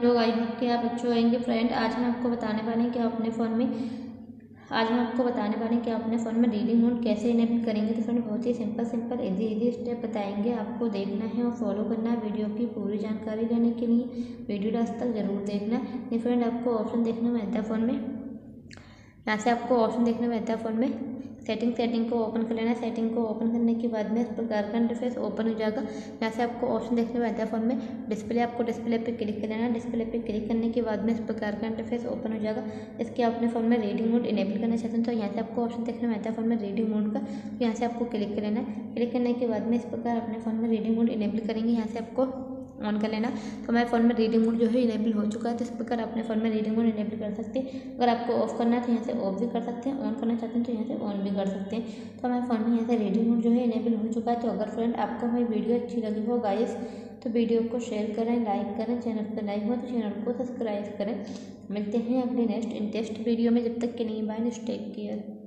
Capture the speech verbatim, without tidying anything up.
लोग I hope कि आप अच्छे होंगे। फ्रेंड आज हम आपको बताने वाले हैं कि आप अपने फ़ोन में आज हम आपको बताने वाले हैं कि आप अपने फ़ोन में रीडिंग मोड कैसे इनेबल करेंगे। तो फ्रेंड बहुत ही simple simple easy easy step बताएंगे, आपको देखना है और फॉलो करना है। वीडियो की पूरी जानकारी लेने के लिए वीडियो लास्ट तक जरूर देखना। ये फ्रेंड आपको ऑप्शन देखने में आता है फ़ोन में, यहाँ से आपको ऑप्शन देखने में आता है फ़ोन में सेटिंग सेटिंग को ओपन कर लेना है। सेटिंग को ओपन करने के बाद में इस प्रकार का इंटरफेस ओपन हो जाएगा। यहाँ से आपको ऑप्शन देखने में आता है फ़ोन में डिस्प्ले, आपको डिस्प्ले पे क्लिक कर लेना है। डिस्प्ले पे क्लिक करने के बाद में इस प्रकार का इंटरफेस ओपन हो जाएगा। इसके आप अपने फ़ोन में रीडिंग मोड इनेबल करना चाहते हैं तो यहाँ से आपको ऑप्शन देखने में आता है फ़ोन में रीडिंग मोड का, तो यहाँ से आपको क्लिक कर लेना है। क्लिक करने के बाद में इस प्रकार अपने फ़ोन में रीडिंग मोड इनेबल करेंगे। यहाँ से आपको ऑन कर लेना। तो हमारे फ़ोन में रीडिंग मोड जो है इनेबल हो चुका है। तो इस प्रकार अपने फ़ोन में रीडिंग मोड इनेबल कर सकते हैं। अगर आपको ऑफ करना है तो यहाँ से ऑफ भी कर सकते हैं, ऑन करना चाहते हैं तो यहाँ से ऑन भी कर सकते हैं। तो हमारे फ़ोन में यहाँ से रीडिंग मोड जो है इनेबल हो चुका है। तो अगर फ्रेंड आपको हमारी वीडियो अच्छी लगी हो गाइस तो वीडियो को शेयर करें, लाइक करें, चैनल पर लाइक हो तो चैनल को सब्सक्राइब करें। मिलते हैं अगले नेक्स्ट इंटरेस्ट वीडियो में, जब तक के लिए बाय, टेक केयर।